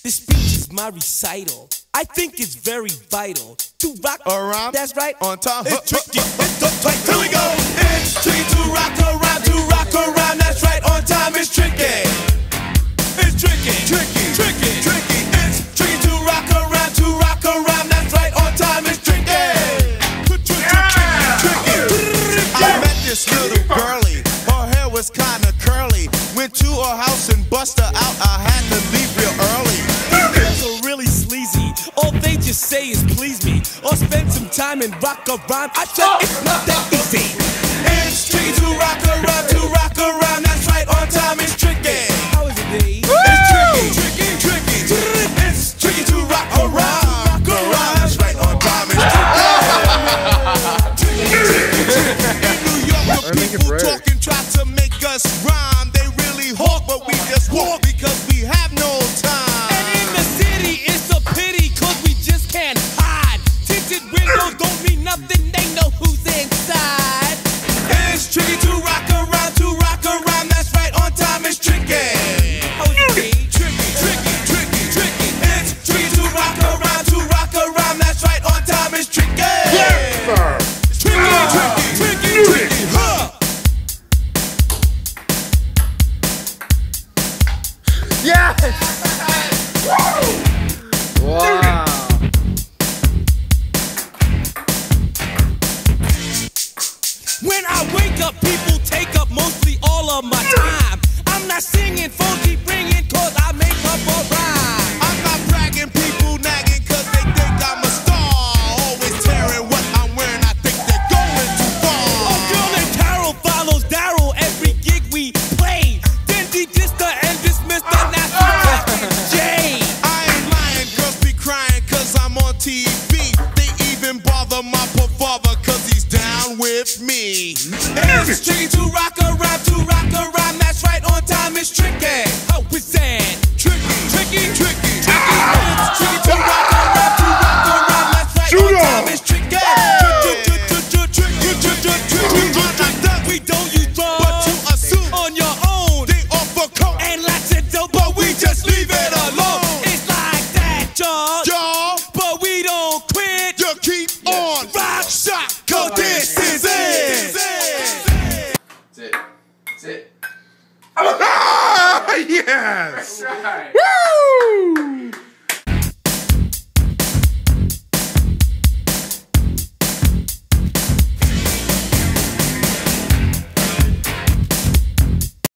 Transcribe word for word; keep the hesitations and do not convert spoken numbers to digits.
This speech is my recital. I think it's very vital to rock around. That's right. On time. It's tricky. It's the tight. Here we go. It's tricky to rock around. To rock around. That's right. On time. It's tricky. It's tricky. Tricky. Tricky. Tricky. It's tricky to rock around. To rock around. That's right. On time. It's tricky. Tricky. I met this little girlie. Her hair was kinda curly. Went to her house and bust her out. I had to leave real early. Girls are really sleazy. All they just say is please me, or spend some time and rock a rhyme. I said it's not that easy. It's tricky to rock around, to rock around. That's right, on time it's tricky. How is it, D? It's tricky, tricky, tricky. It's tricky to rock around, rock around. That's right, on time it's tricky. In New York, the people talking try to make us rhyme. They really hawk, but we just walk because we have no time. And in the city, it's a pity, cause we just can't hide. Tinted windows don't mean nothing, they know who's inside. It's tricky to rock around, to rock around. That's right, on time it's tricky. How is it? Tricky, tricky, tricky, tricky. It's tricky to rock around, to rock around. That's right, on time it's tricky. Yes, sir. It's tricky, tricky, tricky, tricky, huh? Yes! Wow. When I wake up, people take up mostly all of my time. I'm not singing, phone keep ringing, cause I make up a rhyme. I'm not bragging, people nagging, cause they think I'm a star. Always tearing what I'm wearing, I think they're going too far. Oh, girl named Carol follows Daryl every gig we play. Then he dissed her and dismissed her, now she's Jay. I ain't lying, girls be crying, cause I'm on T V. They even bother my poor father, cause he's down with me. It's tricky to rock around, to rock around. That's right, on time it's tricky. How is that? Tricky, Tricky, tricky, tricky. It's tricky to rock around, to rock around. That's right, on time it's tricky. We don't use drugs, but to assume on your own. they offer coke, And lots of dope, but we just leave it alone. It's like that, y'all. y'all. But we don't quit. You keep on Rock shot, cause this is it. That's it. That's it. Ah, yes! Right. Woo!